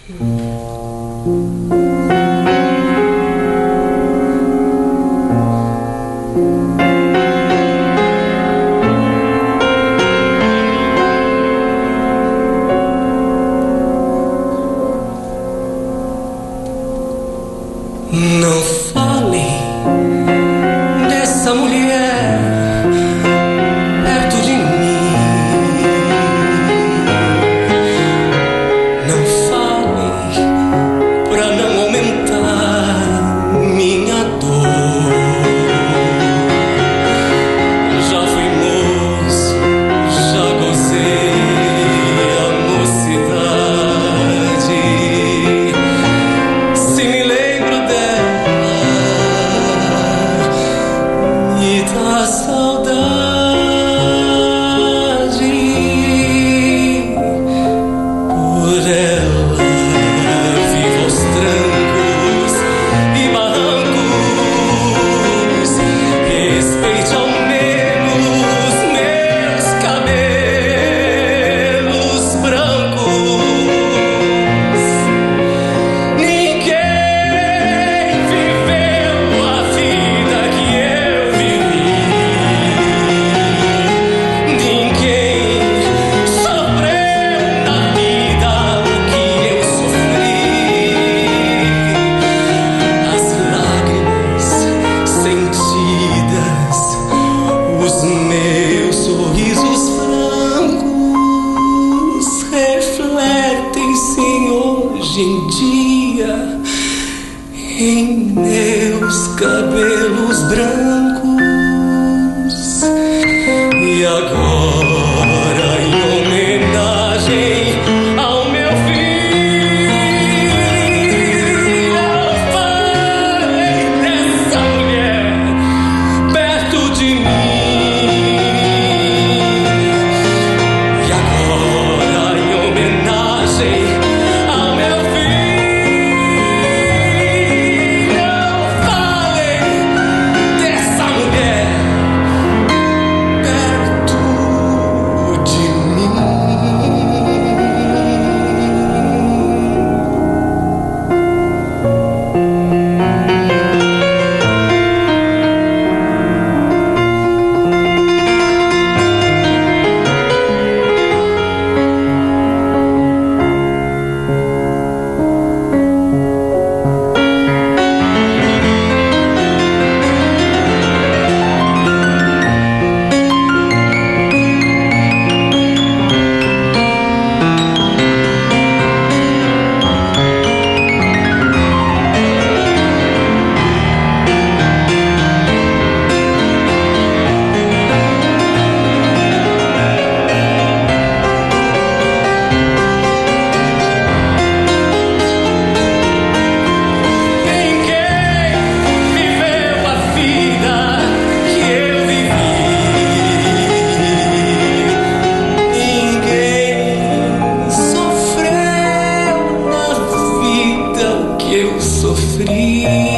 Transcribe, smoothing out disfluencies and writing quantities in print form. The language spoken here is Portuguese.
Não fale dessa mulher perto de mim. Não fale pra não aumentar minha dor. Já fui moço, já gozei a mocidade. Se me lembro e da saudade por ela vivo aos trancos e barrancos. Respeite ao menos meus cabelos brancos. Ninguém viveu a vida que eu vivi. Ninguém sofreu na vida o que eu sofri. As lágrimas sentidas, os meus sorrisos francos refletem-se hoje em dia em meus cabelos brancos. E agora, em homenagem ao meu filho, eu falei dessa mulher perto de mim. E agora, em homenagem ao meu filho, eu falei dessa mulher perto de mim. Eu sofri.